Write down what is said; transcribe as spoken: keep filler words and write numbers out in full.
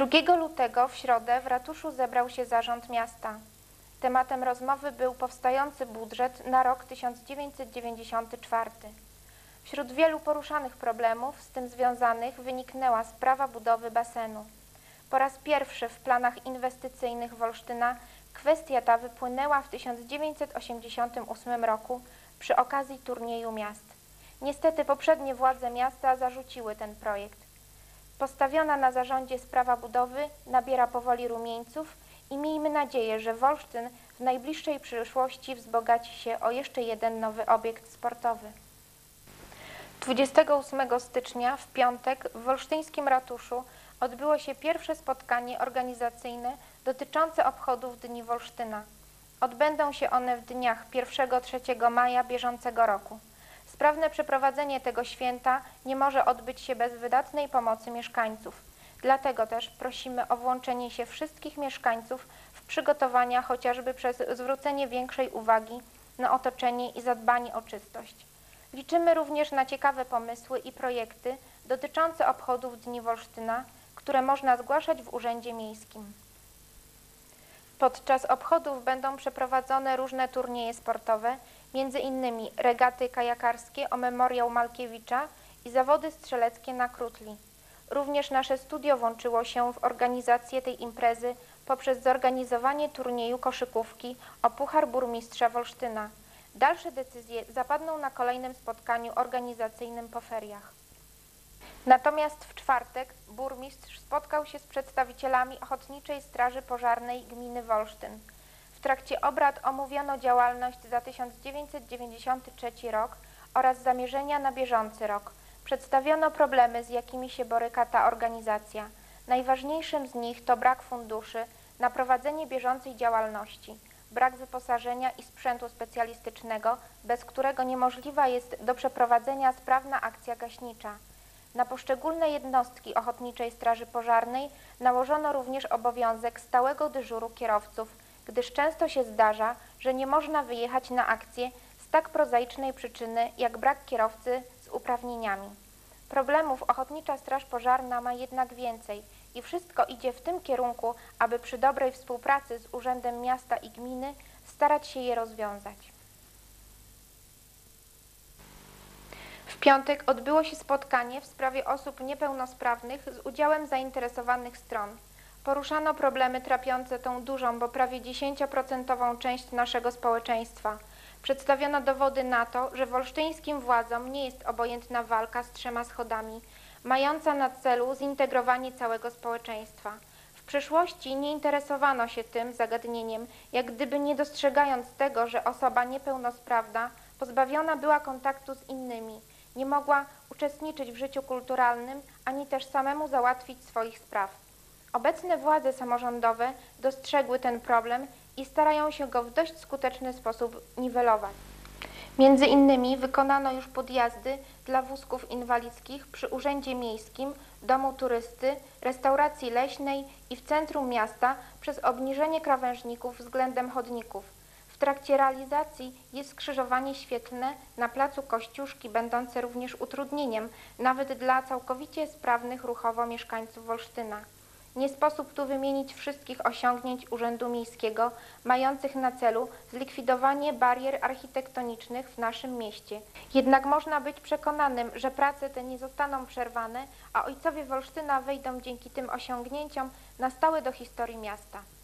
drugiego lutego w środę w ratuszu zebrał się zarząd miasta. Tematem rozmowy był powstający budżet na rok tysiąc dziewięćset dziewięćdziesiąty czwarty. Wśród wielu poruszanych problemów z tym związanych wyniknęła sprawa budowy basenu. Po raz pierwszy w planach inwestycyjnych Wolsztyna kwestia ta wypłynęła w tysiąc dziewięćset osiemdziesiątym ósmym roku przy okazji turnieju miast. Niestety poprzednie władze miasta zarzuciły ten projekt. Postawiona na zarządzie sprawa budowy nabiera powoli rumieńców i miejmy nadzieję, że Wolsztyn w najbliższej przyszłości wzbogaci się o jeszcze jeden nowy obiekt sportowy. dwudziestego ósmego stycznia w piątek w wolsztyńskim ratuszu odbyło się pierwsze spotkanie organizacyjne dotyczące obchodów Dni Wolsztyna. Odbędą się one w dniach pierwszego do trzeciego maja bieżącego roku. Sprawne przeprowadzenie tego święta nie może odbyć się bez wydatnej pomocy mieszkańców. Dlatego też prosimy o włączenie się wszystkich mieszkańców w przygotowania chociażby przez zwrócenie większej uwagi na otoczenie i zadbanie o czystość. Liczymy również na ciekawe pomysły i projekty dotyczące obchodów Dni Wolsztyna, które można zgłaszać w Urzędzie Miejskim. Podczas obchodów będą przeprowadzone różne turnieje sportowe, między innymi regaty kajakarskie o memoriał Malkiewicza i zawody strzeleckie na Krutli. Również nasze studio włączyło się w organizację tej imprezy poprzez zorganizowanie turnieju koszykówki o Puchar Burmistrza Wolsztyna. Dalsze decyzje zapadną na kolejnym spotkaniu organizacyjnym po feriach. Natomiast w czwartek burmistrz spotkał się z przedstawicielami Ochotniczej Straży Pożarnej Gminy Wolsztyn. W trakcie obrad omówiono działalność za tysiąc dziewięćset dziewięćdziesiąty trzeci rok oraz zamierzenia na bieżący rok. Przedstawiono problemy, z jakimi się boryka ta organizacja. Najważniejszym z nich to brak funduszy na prowadzenie bieżącej działalności, brak wyposażenia i sprzętu specjalistycznego, bez którego niemożliwa jest do przeprowadzenia sprawna akcja gaśnicza. Na poszczególne jednostki Ochotniczej Straży Pożarnej nałożono również obowiązek stałego dyżuru kierowców, gdyż często się zdarza, że nie można wyjechać na akcję z tak prozaicznej przyczyny jak brak kierowcy z uprawnieniami. Problemów Ochotnicza Straż Pożarna ma jednak więcej i wszystko idzie w tym kierunku, aby przy dobrej współpracy z Urzędem Miasta i Gminy starać się je rozwiązać. W piątek odbyło się spotkanie w sprawie osób niepełnosprawnych z udziałem zainteresowanych stron. Poruszano problemy trapiące tą dużą, bo prawie dziesięcioprocentową część naszego społeczeństwa. Przedstawiono dowody na to, że wolsztyńskim władzom nie jest obojętna walka z trzema schodami, mająca na celu zintegrowanie całego społeczeństwa. W przeszłości nie interesowano się tym zagadnieniem, jak gdyby nie dostrzegając tego, że osoba niepełnosprawna pozbawiona była kontaktu z innymi, nie mogła uczestniczyć w życiu kulturalnym, ani też samemu załatwić swoich spraw. Obecne władze samorządowe dostrzegły ten problem i starają się go w dość skuteczny sposób niwelować. Między innymi wykonano już podjazdy dla wózków inwalidzkich przy Urzędzie Miejskim, Domu Turysty, restauracji leśnej i w centrum miasta przez obniżenie krawężników względem chodników. W trakcie realizacji jest skrzyżowanie świetlne na placu Kościuszki, będące również utrudnieniem nawet dla całkowicie sprawnych ruchowo mieszkańców Wolsztyna. Nie sposób tu wymienić wszystkich osiągnięć Urzędu Miejskiego mających na celu zlikwidowanie barier architektonicznych w naszym mieście. Jednak można być przekonanym, że prace te nie zostaną przerwane, a ojcowie Wolsztyna wejdą dzięki tym osiągnięciom na stałe do historii miasta.